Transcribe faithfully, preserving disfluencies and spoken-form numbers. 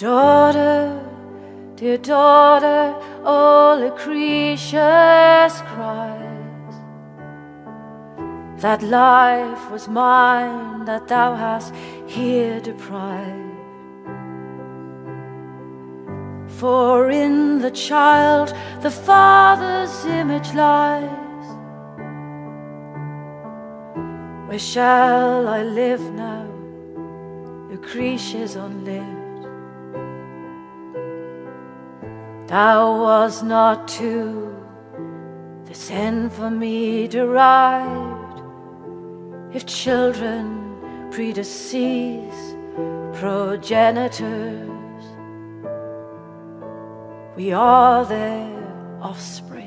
daughter, dear daughter, O Lucretius cries, that life was mine, that thou hast here deprived. For in the child the Father's image lies. Where shall I live now, Lucretius unlived? Thou was not to this end for me derived. If children predecease progenitors, we are their offspring.